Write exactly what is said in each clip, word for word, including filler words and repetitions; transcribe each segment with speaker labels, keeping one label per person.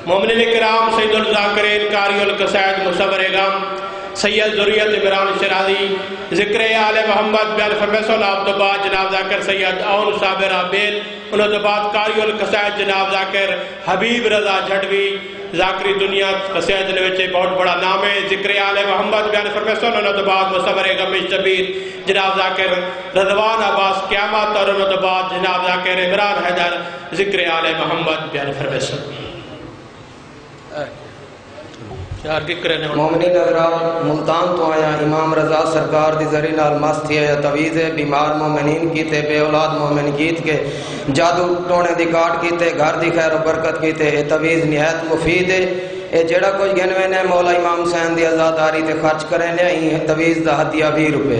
Speaker 1: مومنین کرام سید الذاکرین قاری القصائد مصور غم سید ذریت عمران شرازی ذکر آل محمد بیان فرمیسول آپ تو بعد جناب ذاکر سید اون صابر عبیل انہوں تو بعد قاری القصائد جناب ذاکر حبیب رضا جھڑوی ذاکری دنیا قصائد نوچے بہت بڑا نام ہے ذکر آل محمد بیان فرمیسول انہوں تو بعد مصور غم شبیر جناب ذاکر رضوان عباس قیامت اور انہوں تو بعد جناب ذاکر عمران حیدر ذکر آل محمد بیان فرمیسول
Speaker 2: مومنین حضرات ملتان تو آیا امام رضا سرکار دی ذری نال مست ہے تویز بیمار مومنین کی تے بے اولاد مومن گیت کے جادو ٹونے دی کاٹ کی تے گھر دی خیر و برکت کی تے اے تویز نہایت مفید ہے اے جڑا کچھ گنوے نے مولا امام حسین دی آزاداری تے خرچ کرے نے اے تویز دا ہدیہ بھی روپے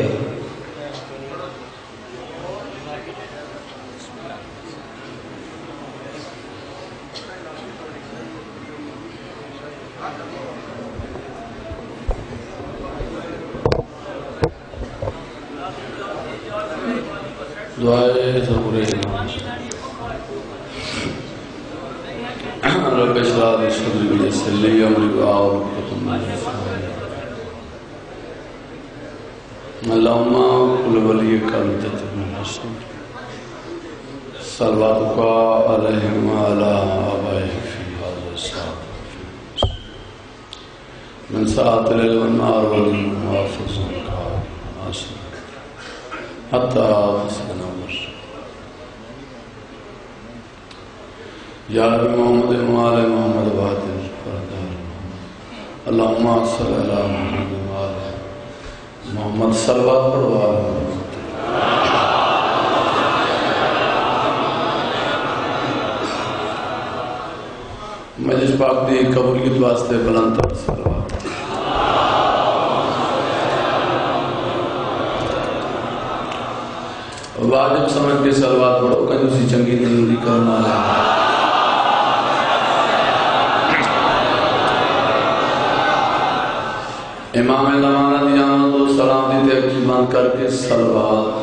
Speaker 3: دعائے ضرور رب اشرح لي صدري ويسر لي امري واحلل عقدة من لساني اللهم كل وليك انت من الحسن صلواتك عليهم وعلى آبائهم في هذا الساعة من ساعة الليل والنهار والمحافظ حتى حسن عمر یا رب محمد وعلى محمد وعلى محمد اللهم صل على محمد وعلى محمد صلوات پڑھوا مجلس پاک دی قبولیت واسطے بلند تر صلوات واجب سمجھ کے صلوات پڑھو کہ اسی چنگی ضروری کرنا ہے امام زمانہ دی آمد و سلام دی تحقیق بند کر کے صلوات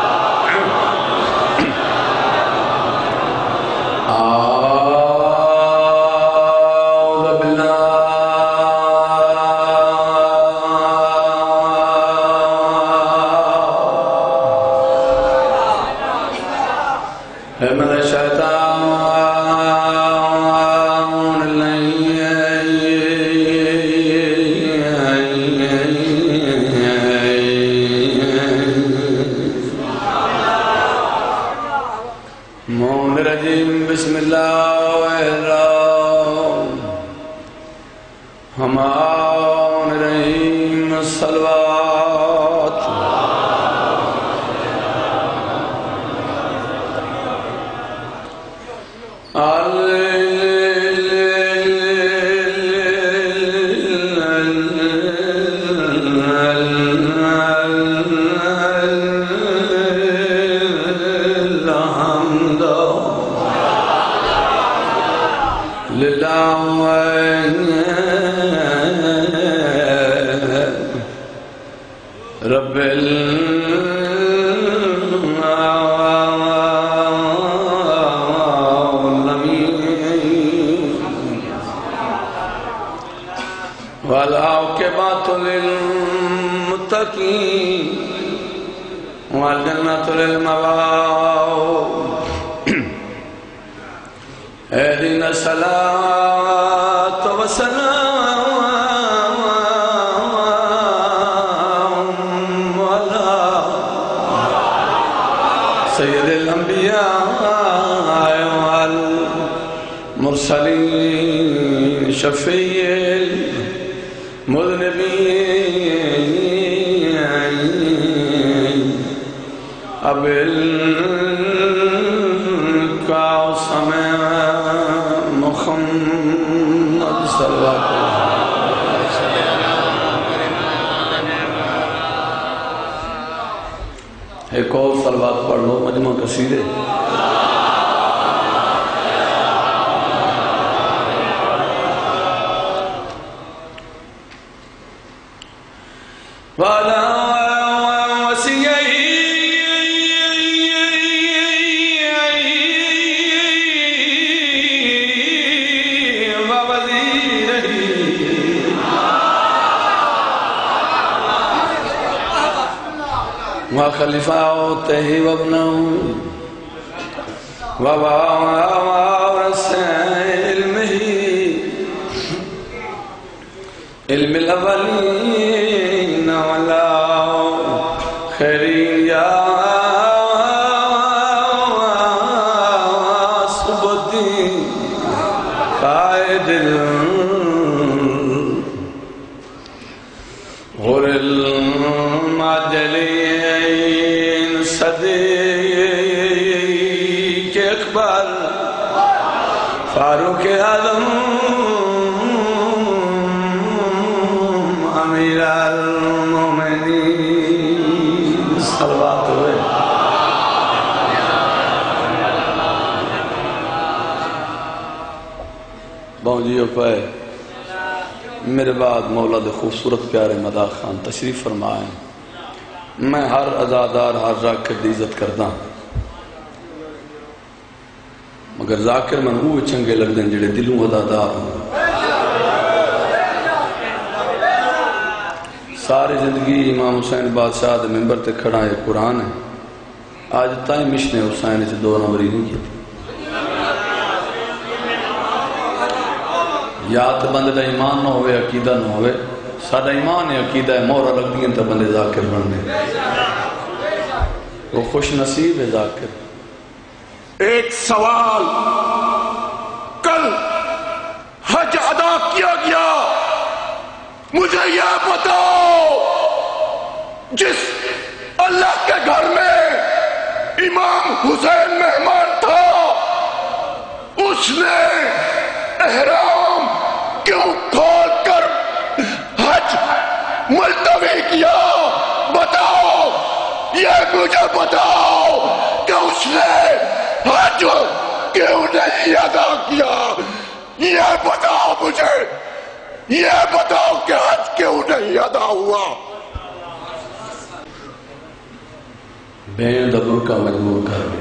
Speaker 3: والجنة للمواء اهدنا الصلاة والسلام على سيد الأنبياء والمرسلين شفيع المذنبين ابل قاسم محمد صلی اللہ علیہ وسلم ایک اور صلوات پڑھ لو مجمع کثیر ہے وَعَلَىٰ وخلفاؤته وابنه ووارث علمه علم الأولين والآخرين يا صبتي قائد غر المعجلين صديق اقبال فاروق اعظم امیر المومنین صلوات ہوئے بہنجیوں پہ میرے بعد مولا دے خوبصورت پیارے مدا خان تشریف فرمائیں میں ہر ازادار ہر ذاکر دی عزت کردا مگر ذاکر من وہ چنگے لگ دیں جڑے دلوں ازادار ہوں ساری زندگی امام حسین بادشاہ دے ممبر تے کھڑا ہے قرآن ہے آج تائیں مشن حسین سے دو نمبری نہیں کی یا تو بندے دا ایمان نہ ہوئے عقیدہ نہ ہوئے سادہ ایمان ہے عقیدہ ہے مورا لگ دیں تو بندے ذاکر بننے وہ خوش نصیب ہے ذاکر
Speaker 4: ایک سوال کل حج ادا کیا گیا مجھے یہ بتاؤ جس اللہ کے گھر میں امام حسین مہمان تھا اس نے احرام کیوں کھول کر حج ملتوی کیا بتاؤ یہ مجھے بتاؤ کہ اس نے حج کیوں نہیں ادا کیا یہ بتاؤ مجھے یہ بتاؤ کہ حج کیوں نہیں ادا ہوا
Speaker 3: بین دبر کا مجبور کر دیا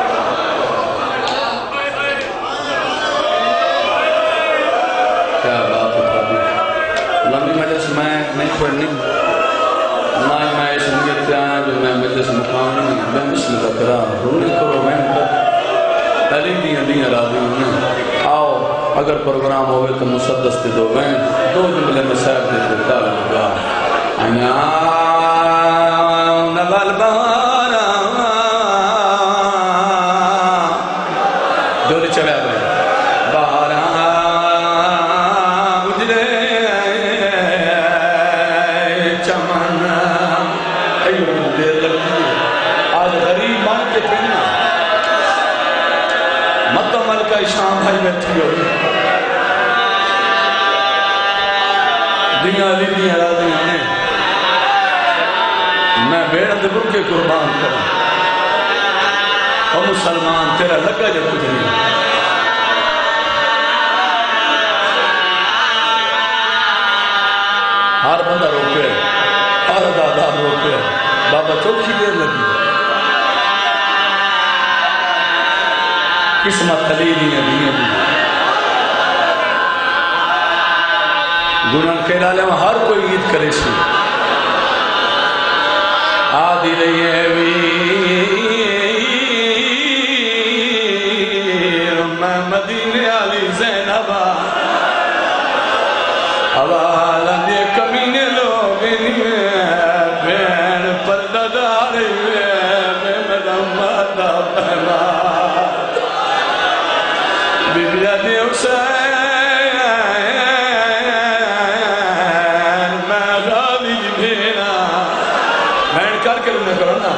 Speaker 3: کیا بات اٹھا دی لمبی مجلس میں نہیں پڑھنی نہ میں اس نیت پہ آیا جو میں مجلس مقام نہیں میں مسلم کا کرا رولی کرو میں تعلیم دیاں دیاں راضی ہوں آؤ اگر پروگرام ہوئے تو مسدس دے دو میں دو جملے میں صاحب دے دو کالا لگا انعام نبال بارا دولی چلے آئے بارا اجرے چمن ایو دیر لگی آج غریب مان کے پہنا متعمل کا شام بھائی بیٹھی ہوئی دیاں لی دیاں راضیاں نے میں بیڑا دبر کے قربان کروں اور مسلمان تیرا لگا جو کچھ نہیں ہر بندہ روکے ہر دادا روکے بابا چوکھی دیر لگی قسمت خلیلی ہیں دیئے دیئے گناہ کے لالے میں ہر کوئی عید کرے سی آدھی رہی ہے ویر میں مدینے علی زینبہ حوالا دے کمینے لوگ بین پردہ داری میں میرا مادہ پہلا بیبیا دے حسین میں راضی بھینا میں کر کے انہیں کرو نا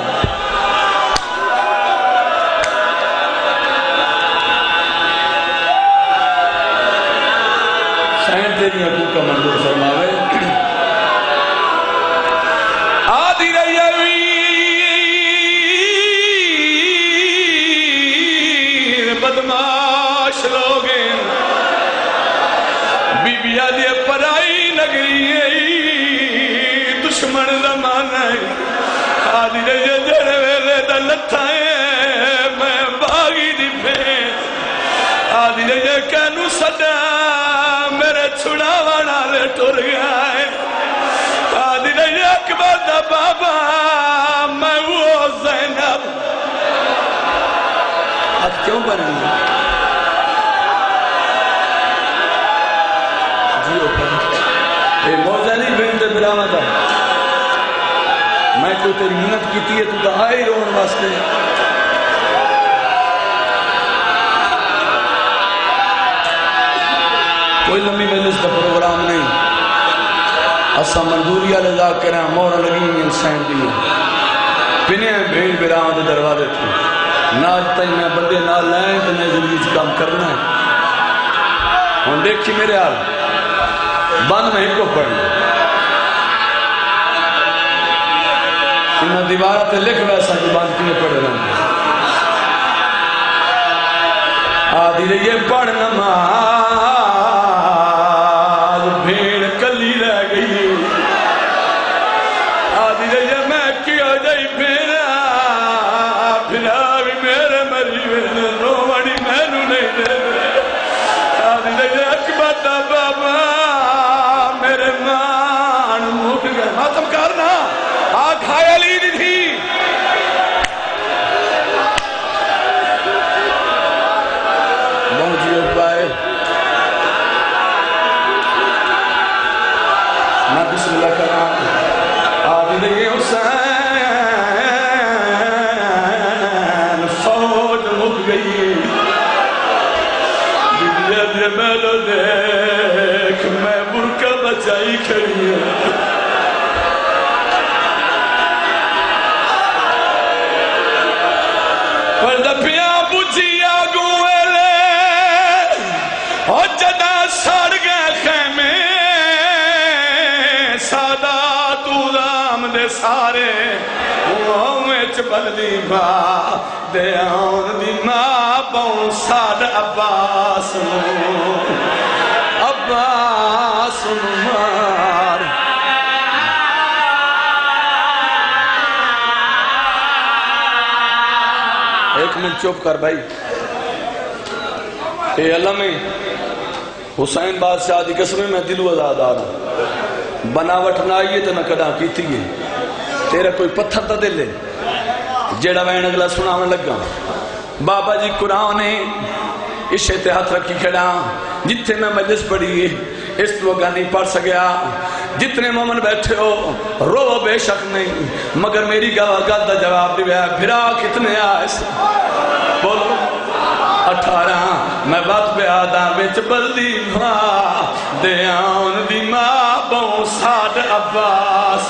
Speaker 3: سین تیری حقوق کا منظور فرماوے آدھی رہی ویر بدماش لوگیں بی بی آدھی پرائی نگری دشمن زمانہ آدھی رہی جڑے ویلے دا لتھائے میں باغی دی پھین آدھی رہی کہنو سڈا میرے چھڑاوانا لے ٹر گیا ہے آدھی رہی اکبر دا بابا میں کیوں بنے جیو پر اے موزنی بنت براما دا میں کوئی تیری منت کیتی ہے تو دا آئی رون واسطے کوئی لمبی مجلس کا پروگرام نہیں اسا منظوریہ لذا کریں مورا لگی انسان بھی پنے بھیڑ بیران دے دروازے تھے ناج تائی میں بندے نہ لائیں تو میں زندگی سے کام کرنا ہے ہم دیکھی میرے حال بند میں ہی کو پڑھنا انہوں دیوارہ تے لکھ ویسا کہ بند کیے پڑھ رہے ہیں آدھی رہی ہے پڑھ نماز بھیڑ کلی رہ گئی آدھی رہی ہے میں کیا جائی بھیڑا بھیڑا بھی میرے مری میرے روڑی میں نو نہیں دے آدھی رہی ہے اکبتا بابا میرے مان موٹ گئے ماتم کرنا آگ ہایا لی دی تھی موجی اپائے میں بسم اللہ کرام آدھی دے حسین فوج مک گئی بیبیت یہ میلو دیکھ میں برکہ بچائی کھڑی ہے پردپیاں بجھی آگوے لے اور جدا سڑ گئے خیمے سادات اولام دے سارے وہویں چبلدی ماں دے آن دی ماں پاؤں ساد عباس نو عباس نمار ایک منٹ چوپ کر بھائی اے اللہ میں حسین بادشاہ دی قسمیں میں دلو آزاد آ رہا بناوٹ نہ آئیے تو نہ کدا کیتی ہے تیرا کوئی پتھر تا دل ہے جیڑا وین اگلا سنا میں لگا بابا جی قرآن نے اس اتحاد رکھی کھڑا جتنے میں مجلس پڑھی ہے اس لوگا نہیں پڑھ سکیا جتنے مومن بیٹھے ہو رو بے شک نہیں مگر میری گواہ گل دا جواب دیا بھرا کتنے آئے سے بولو اٹھارہ میں بات پہ آدھا بچ بلدی ماں دے آن دی ماں بہن ساد عباس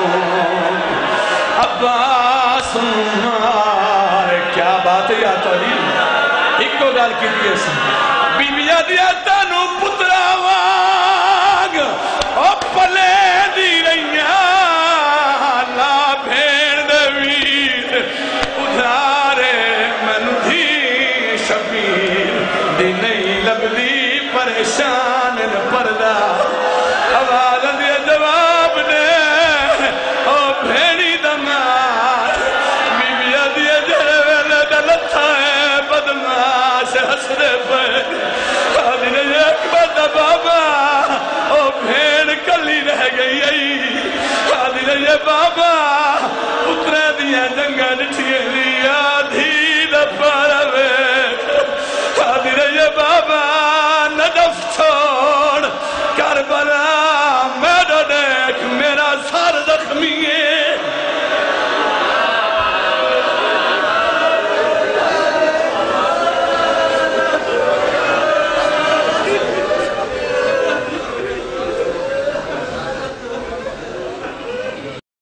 Speaker 3: عباس مارے کیا بات ہے یا تاریخ ایک کو گال کی دیئے سے بی بی دیا تانو پترا واگ او پلے دی رہیاں لا بھیڑ دویر ادھارے من دھی شبیر دی نہیں لبدی پریشان پردہ آواز دیا جواب دے او بھیڑی دمار بی بی دیا جڑے ویلے دلتھا ہے بدماش حسد پر آدھی نے ایک بات بابا او بھیڑ کلی رہ گئی آدھی نے یہ بابا پترے دیا جنگا نٹھیے لیا دھی دپارا وے آدھی نے یہ بابا نڈف چھوڑ کربلا میرا دیکھ میرا سار زخمی ہے